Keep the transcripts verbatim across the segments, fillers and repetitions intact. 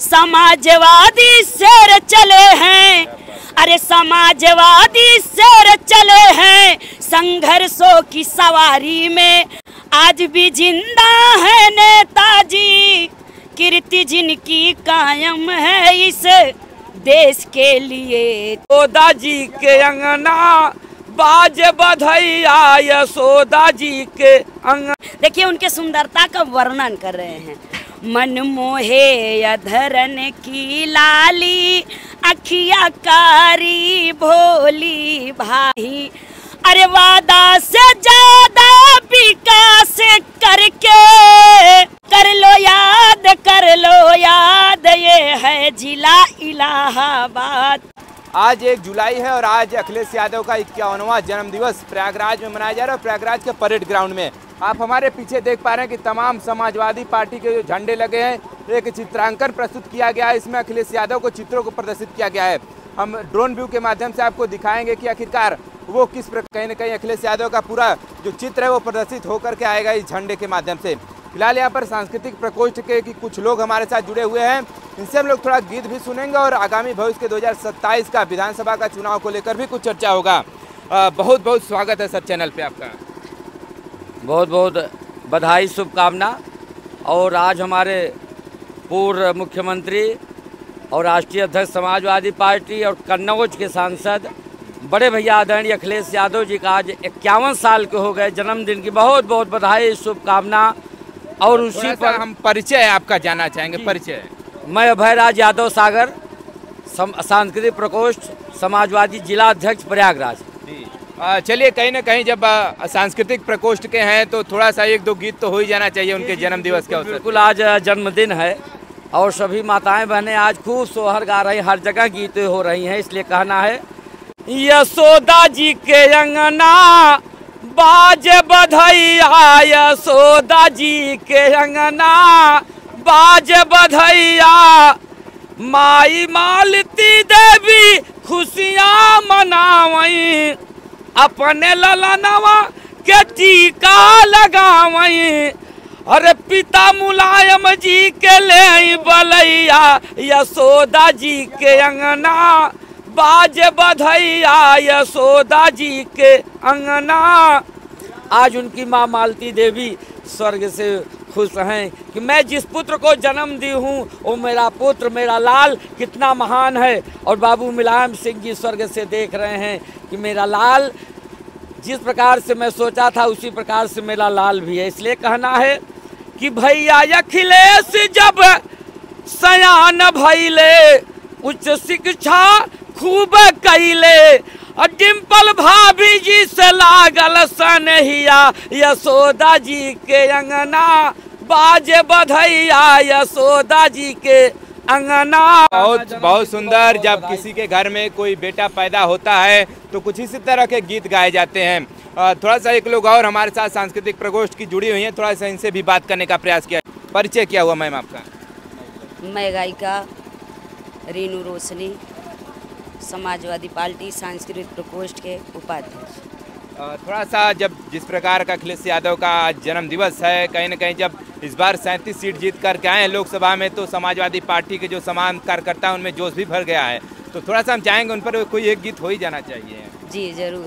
समाजवादी शेर चले हैं, अरे समाजवादी शेर चले हैं, संघर्षों की सवारी में आज भी जिंदा है नेताजी, कीर्ति जिनकी कायम है इस देश के लिए। यशोदा जी के अंगना बाज बधैया, यशोदा जी के अंगना। देखिए उनके सुंदरता का वर्णन कर रहे हैं। मन मोहे अधरन की लाली, अखिया कारी भोली भाई, अरे वादा से ज्यादा विकास करके कर लो याद, कर लो याद, ये है जिला इलाहाबाद। आज एक जुलाई है और आज अखिलेश यादव का इक्यावनवां जन्म दिवस प्रयागराज में मनाया जा रहा है। प्रयागराज के परेड ग्राउंड में आप हमारे पीछे देख पा रहे हैं कि तमाम समाजवादी पार्टी के जो झंडे लगे हैं, एक चित्रांकन प्रस्तुत किया गया है। इसमें अखिलेश यादव को चित्रों को प्रदर्शित किया गया है। हम ड्रोन व्यू के माध्यम से आपको दिखाएंगे कि आखिरकार वो किस प्रकार कहीं ना कहीं अखिलेश यादव का पूरा जो चित्र है वो प्रदर्शित होकर के आएगा इस झंडे के माध्यम से। फिलहाल यहाँ पर सांस्कृतिक प्रकोष्ठ के कि कुछ लोग हमारे साथ जुड़े हुए हैं, इनसे हम लोग थोड़ा गीत भी सुनेंगे और आगामी भविष्य के दो हज़ार सत्ताईस का विधानसभा का चुनाव को लेकर भी कुछ चर्चा होगा। बहुत बहुत स्वागत है सर चैनल पे आपका। बहुत बहुत बधाई, शुभकामना। और आज हमारे पूर्व मुख्यमंत्री और राष्ट्रीय अध्यक्ष समाजवादी पार्टी और कन्नौज के सांसद बड़े भैया आदरणीय अखिलेश यादव जी का आज इक्यावन साल के हो गए जन्मदिन की बहुत बहुत बधाई, शुभकामना। और उसी पर हम परिचय आपका जानना चाहेंगे। परिचय, मैं अभयराज यादव सागर, सांस्कृतिक प्रकोष्ठ समाजवादी जिला अध्यक्ष प्रयागराज। चलिए, कहीं ना कहीं जब सांस्कृतिक प्रकोष्ठ के हैं तो थोड़ा सा एक दो गीत तो हो ही जाना चाहिए उनके जन्म दिवस के अवसर। बिल्कुल, आज जन्मदिन है और सभी माताएं बहनें आज खूब सोहर गा रही, हर जगह गीतें हो रही हैं। इसलिए कहना है, यशोदा जी के अंगना बाज बधैया, यशोदा जी के अंगना बाज बधैया, माई मालती देवी खुशियाँ मनावई, अपने ललनवा के टीका लगावई, अरे पिता मुलायम जी के ले बलैया, यशोदा जी के अंगना बाज बधैया, यशोदा जी के अंगना। आज उनकी माँ मालती देवी स्वर्ग से खुश हैं कि मैं जिस पुत्र को जन्म दी हूँ वो मेरा पुत्र, मेरा लाल कितना महान है। और बाबू मुलायम सिंह जी स्वर्ग से देख रहे हैं कि मेरा लाल जिस प्रकार से मैं सोचा था उसी प्रकार से मेरा लाल भी है। इसलिए कहना है कि भैया अखिलेश जब सयान भैले, उच्च शिक्षा खूब कैले, डिम्पल भाभी जी से लागल सनहिया, यशोदा जी के अंगना बाजे बधैया, यशोदा जी के अंगना। बहुत बहुत सुंदर। जब किसी के घर में कोई बेटा पैदा होता है तो कुछ इसी तरह के गीत गाए जाते हैं। थोड़ा सा एक लोग और हमारे साथ सांस्कृतिक प्रकोष्ठ की जुड़ी हुई हैं, थोड़ा सा इनसे भी बात करने का प्रयास किया। परिचय क्या हुआ मैम आपका? मैं गायिका रीनू रोशनी, समाजवादी पार्टी सांस्कृतिक प्रकोष्ठ के उपाध्यक्ष। थोड़ा सा जब जिस प्रकार का अखिलेश यादव का जन्म दिवस है, कहीं ना कहीं जब इस बार सैंतीस सीट जीत करके आए हैं लोकसभा में, तो समाजवादी पार्टी के जो समान कार्यकर्ता हैं उनमें जोश भी भर गया है। तो थोड़ा सा हम चाहेंगे उन पर कोई एक गीत हो ही जाना चाहिए। जी ज़रूर।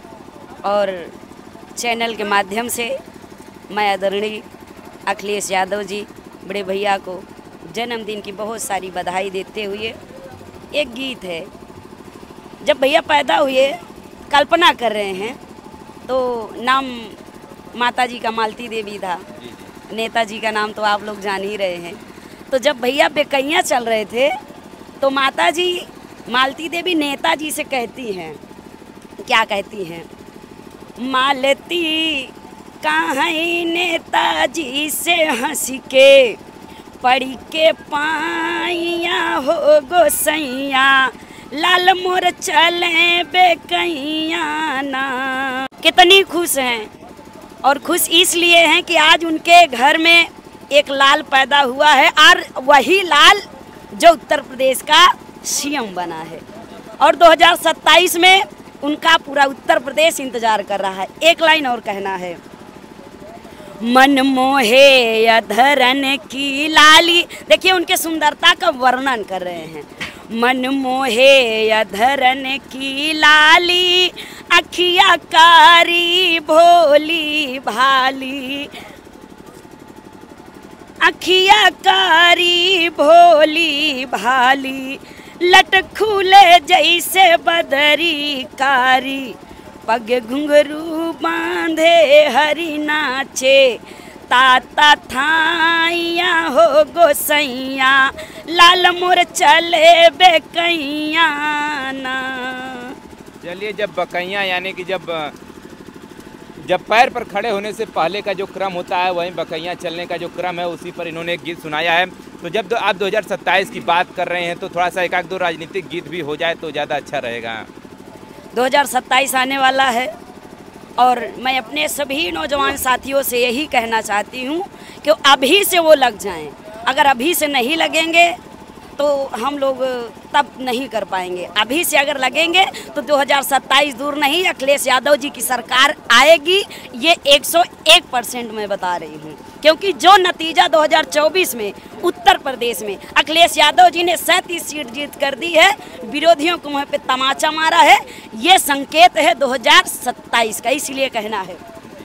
और चैनल के माध्यम से मैं आदरणीय अखिलेश यादव जी बड़े भैया को जन्मदिन की बहुत सारी बधाई देते हुए एक गीत है। जब भैया पैदा हुए, कल्पना कर रहे हैं, तो नाम माताजी का मालती देवी था, नेताजी का नाम तो आप लोग जान ही रहे हैं। तो जब भैया बेकैया चल रहे थे तो माताजी मालती देवी नेताजी से कहती हैं, क्या कहती हैं, मालती कहाँ नेताजी से हंस के पड़ी के पाइया हो गोसैया, लाल मोर चले बेकैया ना। कितनी खुश हैं, और खुश इसलिए हैं कि आज उनके घर में एक लाल पैदा हुआ है और वही लाल जो उत्तर प्रदेश का सीएम बना है। और दो हज़ार सत्ताईस में उनका पूरा उत्तर प्रदेश इंतजार कर रहा है। एक लाइन और कहना है, मन मोहे अधरन की लाली। देखिए उनके सुंदरता का वर्णन कर रहे हैं। मन मोहे अधरन की लाली, अखिया कारी भोली भाली, अखिया कारी भोली भाली, लट खुले जैसे बदरी कारी, पग घुंघरू बांधे हरी नाचे, ताता थाइया हो गोसैया, लाल मोर चले बेकैया ना। चलिए, जब बकैया यानी कि जब जब पैर पर खड़े होने से पहले का जो क्रम होता है, वहीं बकैया चलने का जो क्रम है, उसी पर इन्होंने एक गीत सुनाया है। तो जब दो, आप दो हज़ार सत्ताईस की बात कर रहे हैं, तो थोड़ा सा एक आध दो राजनीतिक गीत भी हो जाए तो ज़्यादा अच्छा रहेगा। दो हज़ार सत्ताईस आने वाला है और मैं अपने सभी नौजवान साथियों से यही कहना चाहती हूँ कि अभी से वो लग जाएं। अगर अभी से नहीं लगेंगे तो हम लोग तब नहीं कर पाएंगे। अभी से अगर लगेंगे तो दो हज़ार सत्ताईस दूर नहीं, अखिलेश यादव जी की सरकार आएगी। ये एक सौ एक परसेंट मैं बता रही हूँ, क्योंकि जो नतीजा दो हज़ार चौबीस में उत्तर प्रदेश में अखिलेश यादव जी ने सैंतीस सीट जीत कर दी है, विरोधियों को मुँह पे तमाचा मारा है, ये संकेत है दो हज़ार सत्ताईस का। इसलिए कहना है,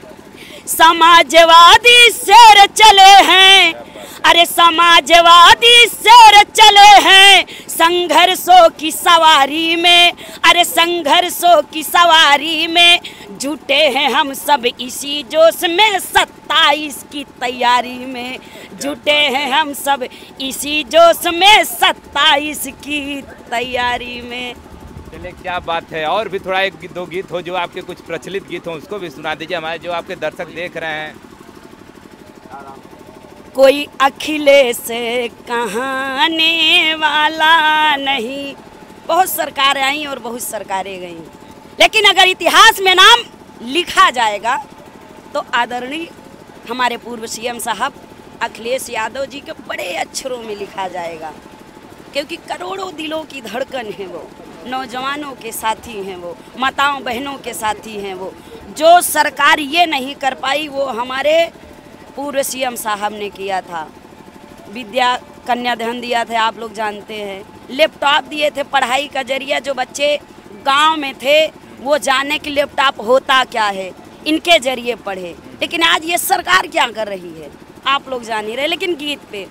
समाजवादी शेर चले हैं, अरे समाजवादी शेर चले हैं संघर्षों की सवारी में, अरे संघर्षों की सवारी में जुटे हैं हम सब इसी जोश में, सत्ताईस की तैयारी में जुटे हैं हम सब इसी जोश में, सत्ताईस की तैयारी में। चलिए, क्या बात है। और भी थोड़ा एक दो गीत हो जो आपके कुछ प्रचलित गीत हो, उसको भी सुना दीजिए हमारे जो आपके दर्शक देख रहे हैं। कोई अखिलेश कहाने वाला नहीं। बहुत सरकारें आई और बहुत सरकारें गईं, लेकिन अगर इतिहास में नाम लिखा जाएगा तो आदरणीय हमारे पूर्व सीएम साहब अखिलेश यादव जी के बड़े अक्षरों में लिखा जाएगा, क्योंकि करोड़ों दिलों की धड़कन है वो, नौजवानों के साथी हैं वो, माताओं बहनों के साथी हैं वो। जो सरकार ये नहीं कर पाई वो हमारे पूर्व सीएम साहब ने किया था। विद्या कन्याधन दिया था, आप लोग जानते हैं, लैपटॉप दिए थे पढ़ाई का जरिया। जो बच्चे गांव में थे वो जाने कि लैपटॉप होता क्या है, इनके जरिए पढ़े। लेकिन आज ये सरकार क्या कर रही है आप लोग जान ही रहे। लेकिन गीत पे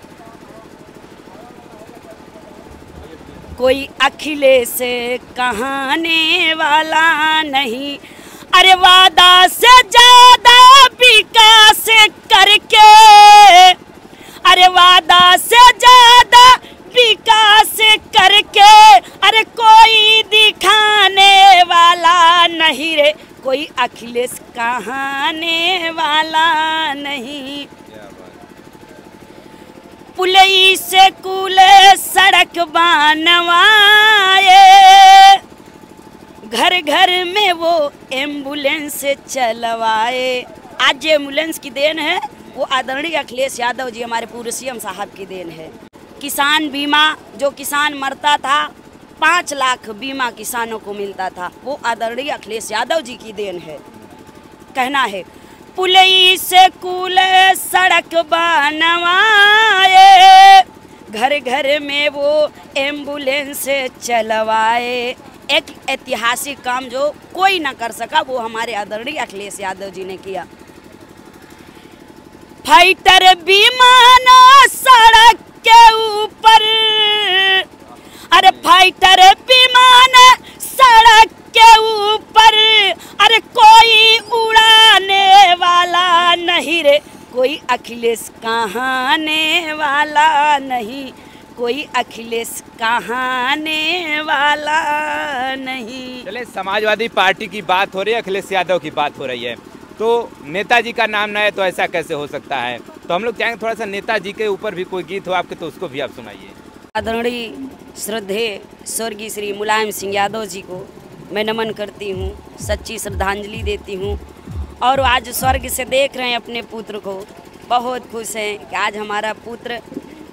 कोई अखिलेश कहाने वाला नहीं, अरे वादा से ज्यादा विकास करके, अरे वादा से ज्यादा विकास करके, अरे कोई दिखाने वाला नहीं रे, कोई अखिलेश कहाने वाला नहीं। पुलई से कूले सड़क बनवाए, घर घर में वो एम्बुलेंस चलवाए। आज जो एम्बुलेंस की देन है वो आदरणीय अखिलेश यादव जी हमारे पूर्व सीएम साहब की देन है। किसान बीमा, जो किसान मरता था पाँच लाख बीमा किसानों को मिलता था, वो आदरणीय अखिलेश यादव जी की देन है। कहना है, पुलई से कूले सड़क बनवाए, घर घर में वो एम्बुलेंस चलवाए। एक ऐतिहासिक काम जो कोई ना कर सका वो हमारे आदरणीय अखिलेश यादव जी ने किया। फाइटर विमान सड़क के ऊपर, अरे फाइटर विमान सड़क के ऊपर, अरे कोई उड़ाने वाला नहीं रे, कोई अखिलेश कहाने वाला नहीं, कोई अखिलेश कहाने वाला नहीं। चले, समाजवादी पार्टी की बात हो रही है, अखिलेश यादव की बात हो रही है, तो नेताजी का नाम ना है तो ऐसा कैसे हो सकता है। तो हम लोग चाहेंगे थोड़ा सा नेताजी के ऊपर भी कोई गीत हो आपके, तो उसको भी आप सुनाइए। आदरणीय श्रद्धेय स्वर्गीय श्री मुलायम सिंह यादव जी को मैं नमन करती हूँ, सच्ची श्रद्धांजलि देती हूँ। और आज स्वर्ग से देख रहे हैं अपने पुत्र को, बहुत खुश हैं कि आज हमारा पुत्र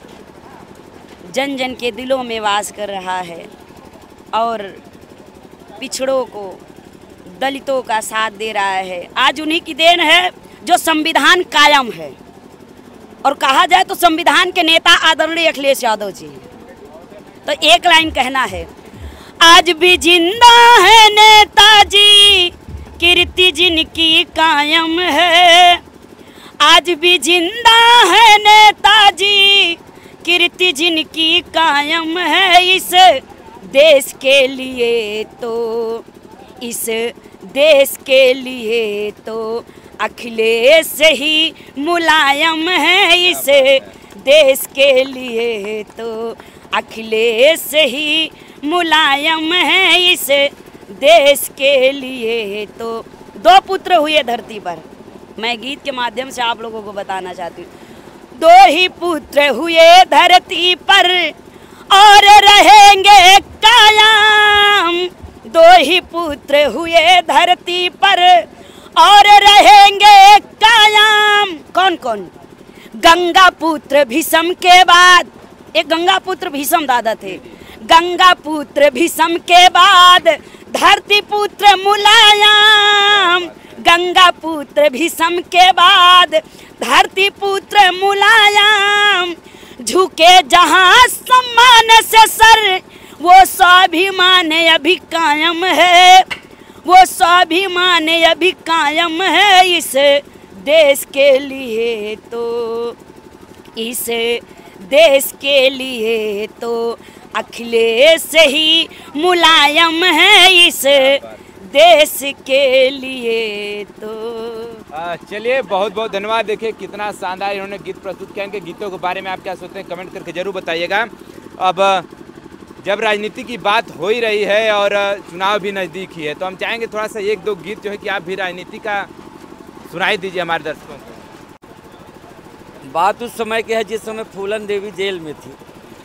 जन जन के दिलों में वास कर रहा है और पिछड़ों को, दलितों का साथ दे रहा है। आज उन्हीं की देन है जो संविधान कायम है, और कहा जाए तो संविधान के नेता आदरणीय अखिलेश यादव जी। तो एक लाइन कहना है, आज भी जिंदा है नेताजी, कीर्ति जिनकी कायम है। आज भी जिंदा है नेताजी, कीर्ति जिनकी कायम है। इस देश के लिए तो, इस देश के लिए तो अखिलेश ही मुलायम है। इस देश के लिए तो अखिलेश ही मुलायम है। इस देश के लिए तो दो पुत्र हुए धरती पर। मैं गीत के माध्यम से आप लोगों को बताना चाहती हूँ। दो ही पुत्र हुए धरती पर और रहेंगे कायम। दो ही पुत्र हुए धरती पर और रहेंगे कायम। कौन कौन? गंगा पुत्र भीष्म के बाद, एक गंगा पुत्र भीष्म दादा थे। गंगा पुत्र भीष्म के बाद धरती पुत्र मुलायम। गंगा पुत्र भीष्म के बाद धरती पुत्र मुलायम। झुके जहाँ सम्मान से सर, वो स्वाभिमान अभी कायम है। वो स्वाभिमान अभी कायम है। इस देश के लिए तो, इस देश के लिए तो अखिलेश ही मुलायम है। इस देश के लिए तो। चलिए, बहुत बहुत धन्यवाद। देखिए कितना शानदार इन्होंने गीत प्रस्तुत किया। इनके गीतों के बारे में आप क्या सोचते हैं, कमेंट करके जरूर बताइएगा। अब जब राजनीति की बात हो ही रही है और चुनाव भी नज़दीक ही है, तो हम चाहेंगे थोड़ा सा एक दो गीत जो है कि आप भी राजनीति का सुनाई दीजिए हमारे दर्शकों को। बात उस समय की है जिस समय फूलन देवी जेल में थी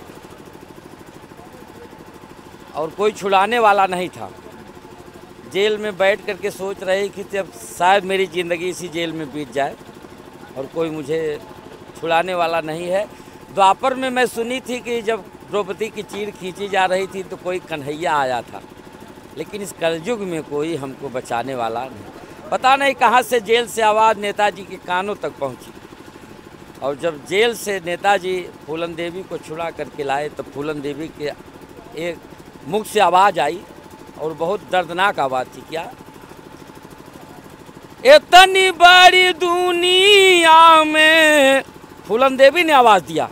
और कोई छुड़ाने वाला नहीं था। जेल में बैठ करके सोच रही कि जब शायद मेरी ज़िंदगी इसी जेल में बीत जाए और कोई मुझे छुड़ाने वाला नहीं है। द्वापर में मैं सुनी थी कि जब द्रौपदी की चीर खींची जा रही थी तो कोई कन्हैया आया था, लेकिन इस कलयुग में कोई हमको बचाने वाला नहीं। पता नहीं कहाँ से जेल से आवाज़ नेताजी के कानों तक पहुँची, और जब जेल से नेताजी फूलन देवी को छुड़ा करके लाए तो फूलन देवी के एक मुख से आवाज़ आई और बहुत दर्दनाक आवाज़ थी। क्या? इतनी बड़ी दुनिया में, फूलन देवी ने आवाज़ दिया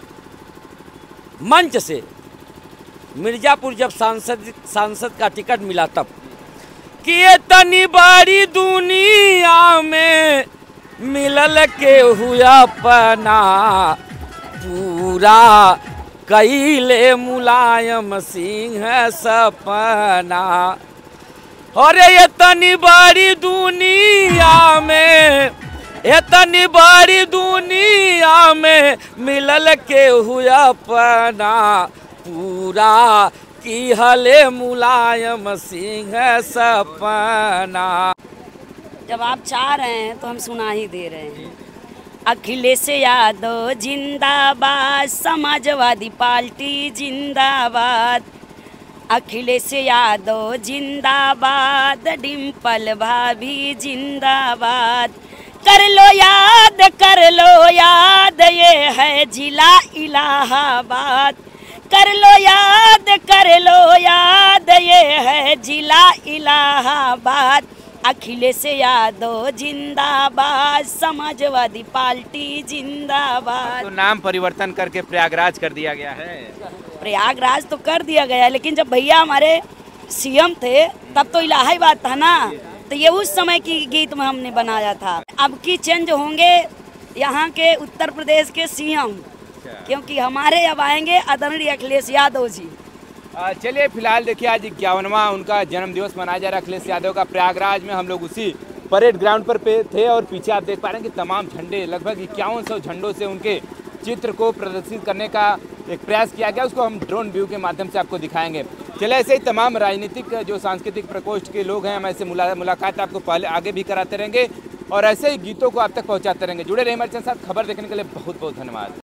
मंच से। मिर्ज़ापुर जब सांसद सांसद का टिकट मिला तब, कि इतनी बड़ी दुनिया में मिलल के हुआ पना, पूरा कैले मुलायम सिंह सपना। और इतनी बड़ी दुनिया में, इतनी बड़ी दुनिया में मिलल के हुआ पना, पूरा की हले मुलायम सिंह सपना। जब आप चाह रहे हैं तो हम सुना ही दे रहे हैं। अखिलेश यादव जिंदाबाद, समाजवादी पार्टी जिंदाबाद। अखिलेश यादव जिंदाबाद, डिम्पल भाभी जिंदाबाद। कर लो याद, कर लो याद, ये है जिला इलाहाबाद। कर लो याद, कर लो याद, ये है जिला इलाहाबाद। अखिलेश यादव जिंदाबाद, समाजवादी पार्टी जिंदाबाद। तो नाम परिवर्तन करके प्रयागराज कर दिया गया है। प्रयागराज तो कर दिया गया, लेकिन जब भैया हमारे सीएम थे तब तो इलाहाबाद था ना, तो ये उस समय की गीत में हमने बनाया था। अब की चेंज होंगे यहाँ के उत्तर प्रदेश के सीएम, क्योंकि हमारे अब आएंगे आदरणीय अखिलेश यादव जी। चलिए, फिलहाल देखिए आज इक्यावनवां उनका जन्म दिवस मनाया जा रहा है अखिलेश यादव का। प्रयागराज में हम लोग उसी परेड ग्राउंड पर पे थे और पीछे आप देख पा रहे हैं कि तमाम झंडे, लगभग इक्यावन सौ झंडों से उनके चित्र को प्रदर्शित करने का एक प्रयास किया गया। उसको हम ड्रोन व्यू के माध्यम से आपको दिखाएंगे। चले, ऐसे ही तमाम राजनीतिक जो सांस्कृतिक प्रकोष्ठ के लोग हैं, हम ऐसे मुला, मुलाकात आपको पहले आगे भी कराते रहेंगे और ऐसे ही गीतों को आप तक पहुँचाते रहेंगे। जुड़े रहे हमारे साथ। खबर देखने के लिए बहुत बहुत धन्यवाद।